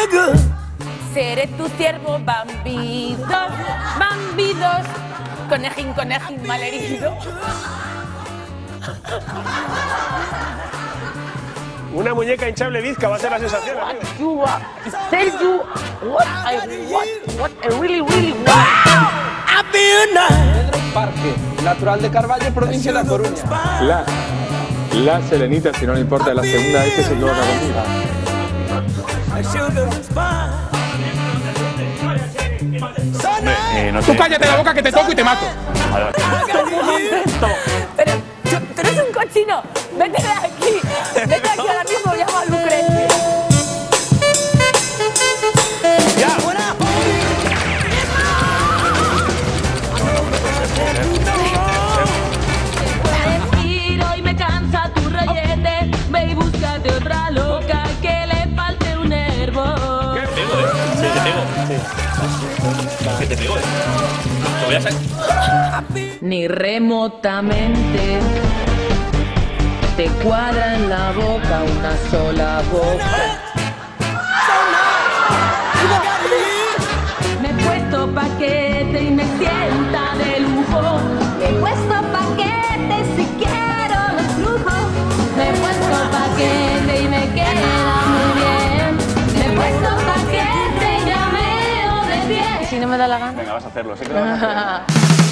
Seré tu ciervo, bambidos, bambidos, conejín, conejín malherido. Una muñeca hinchable bizca va a ser la sensación, amigo. You tell you what I really want. Pedro Parque, natural de Carballo, provincia de La Coruña. La Selenita, si no le importa, la segunda vez que se equivoca conmigo. Tú cállate la boca que te toco y te mato. Pero tú eres un cochino. Vete de aquí. Vete de aquí ahora mismo. Llamo a Lucrecia. Y me cansa tu rollete. Ve y búscate otra loca que le falte un hervor. Te pego, sí, te pego. Sí. Te pego, Te voy a sacar. Ni remotamente te cuadra en la boca una sola boca. Me he puesto paquete y me sienta de lujo. Me he puesto paquete si quiero los flujos. Me he puesto paquete y me queda muy bien. Me he puesto paquete y ya meo de pie. Si no me da la gana. Venga, vas a hacerlo, sé que lo vas a hacer.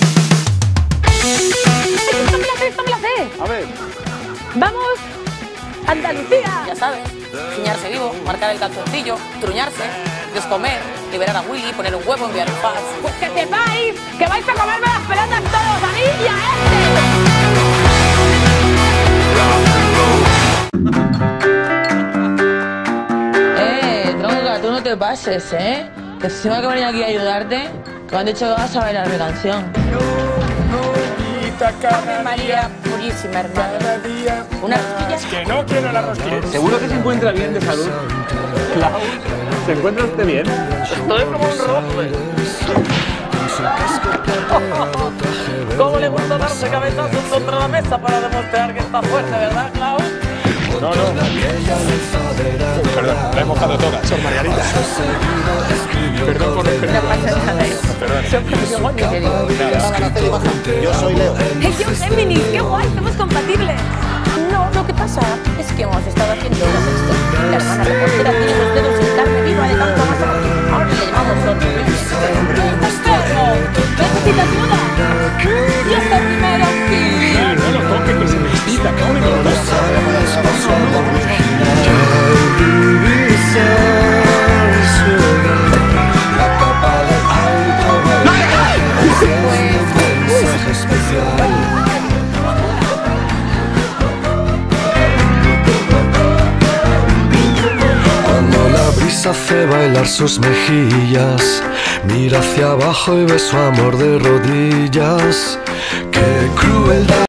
Esto me la sé. A ver. Vamos, Andalucía. Ya sabes, ciñarse vivo, marcar el calzoncillo, truñarse, descomer, liberar a Willy, poner un huevo, enviar un fax. Pues que sepáis que vais a comerme las pelotas todos, a mí y a Tronca, tú no te pases, Que si me voy a venir aquí a ayudarte, que me han dicho que vas a bailar mi canción. Ave María Purísima, hermano. ¿Una rosquilla? Que no quiero la rosquilla. ¿Seguro que se encuentra bien de salud? Clau, ¿se encuentra usted bien? Estoy como un rojo. ¿Cómo le gusta darse cabezazos contra la mesa para demostrar que está fuerte, verdad, Clau? No. Perdón, la he mojado toda, Sor Margarita. Perdón por el No pasa nada. Yo soy Leo. ¡Hey, yo, Géminis! ¡Qué guay! ¡Somos compatibles! No, lo que pasa es que hemos estado haciendo una sexta. La hermana reportera tiene los dedos en carne viva de tanto más. Ahora le llamamos sorpresa. ¡Extremo! ¡Necesita ayuda! ¡Y este primero aquí! No lo toque, que se me excita, que me Cuando la brisa hace bailar sus mejillas, mira hacia abajo y ve su amor de rodillas. ¡Qué crueldad!